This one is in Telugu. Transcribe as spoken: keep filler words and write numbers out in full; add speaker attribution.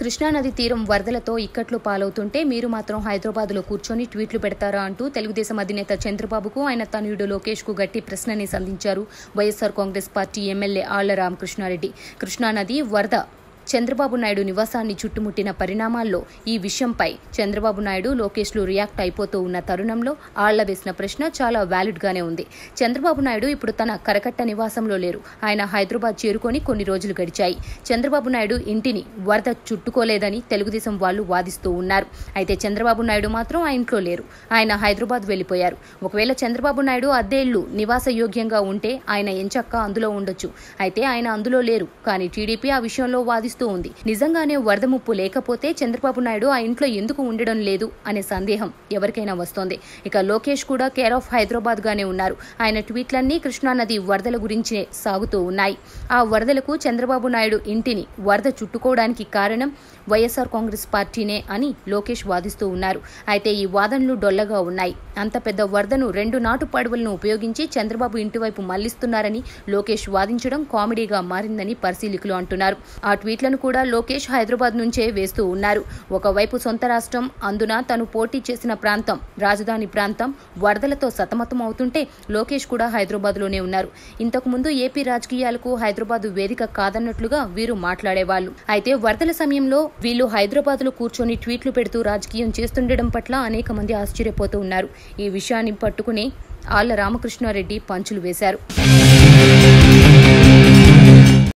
Speaker 1: కృష్ణానది తీరం వరదలతో ఇక్కట్లు పాలవుతుంటే మీరు మాత్రం హైదరాబాద్లో కూర్చొని ట్వీట్లు పెడతారా అంటూ తెలుగుదేశం అధినేత చంద్రబాబుకు ఆయన తనయుడు లోకేష్ కు గట్టి ప్రశ్నని సంధించారు వైఎస్ఆర్ కాంగ్రెస్ పార్టీ ఎమ్మెల్యే ఆళ్ల రామకృష్ణారెడ్డి. కృష్ణానది వరద చంద్రబాబు నాయుడు నివాసాన్ని చుట్టుముట్టిన పరిణామాల్లో ఈ విషయంపై చంద్రబాబు నాయుడు లోకేష్లు రియాక్ట్ అయిపోతూ ఉన్న తరుణంలో ఆళ్ల వేసిన ప్రశ్న చాలా వ్యాలిడ్ గానే ఉంది. చంద్రబాబు నాయుడు ఇప్పుడు తన కరకట్ట నివాసంలో లేరు. ఆయన హైదరాబాద్ చేరుకొని కొన్ని రోజులు గడిచాయి. చంద్రబాబు నాయుడు ఇంటిని వరద చుట్టుకోలేదని తెలుగుదేశం వాళ్లు వాదిస్తూ ఉన్నారు. అయితే చంద్రబాబు నాయుడు మాత్రం ఆ ఇంట్లో లేరు. ఆయన హైదరాబాద్ వెళ్లిపోయారు. ఒకవేళ చంద్రబాబు నాయుడు అద్దె ఇళ్లు నివాస యోగ్యంగా ఉంటే ఆయన ఎంచక్క అందులో ఉండొచ్చు. అయితే ఆయన అందులో లేరు. కానీ టీడీపీ ఆ విషయంలో వాదిస్తూ ఉంది. నిజంగానే వరద ముప్పు లేకపోతే చంద్రబాబు నాయుడు ఆ ఇంట్లో ఎందుకు ఉండడం లేదు అనే సందేహం ఎవరికైనా వస్తోంది. ఇక లోకేష్ కూడా కేర్ ఆఫ్ హైదరాబాద్ గానే ఉన్నారు. ఆయన ట్వీట్లన్నీ కృష్ణానది వరదల గురించే సాగుతూ ఉన్నాయి. ఆ వరదలకు చంద్రబాబు నాయుడు ఇంటిని వరద చుట్టుకోవడానికి కారణం వైఎస్ఆర్ కాంగ్రెస్ పార్టీనే అని లోకేష్ వాదిస్తూ ఉన్నారు. అయితే ఈ వాదనలు డొల్లగా ఉన్నాయి. అంత పెద్ద వరదను రెండు నాటు పడవలను ఉపయోగించి చంద్రబాబు ఇంటి వైపు మళ్లిస్తున్నారని లోకేష్ వాదించడం కామెడీగా మారిందని పరిశీలకులు అంటున్నారు. ఆ ట్వీట్లను కూడా లోకేష్ హైదరాబాద్ నుంచే వేస్తూ ఉన్నారు. ఒకవైపు సొంత రాష్ట్రం, అందున తను పోటీ చేసిన ప్రాంతం, రాజధాని ప్రాంతం వరదలతో సతమతం అవుతుంటే లోకేష్ కూడా హైదరాబాద్ లోనే ఉన్నారు. ఇంతకు ముందు ఏపీ రాజకీయాలకు హైదరాబాద్ వేదిక కాదన్నట్లుగా వీరు మాట్లాడేవాళ్లు. అయితే వరదల సమయంలో వీళ్లు హైదరాబాద్ లో కూర్చొని ట్వీట్లు పెడుతూ రాజకీయం చేస్తుండడం పట్ల అనేక మంది ఆశ్చర్యపోతూ ఉన్నారు. ఈ విషయాన్ని పట్టుకుని ఆళ్ల రామకృష్ణారెడ్డి పంచులు వేశారు.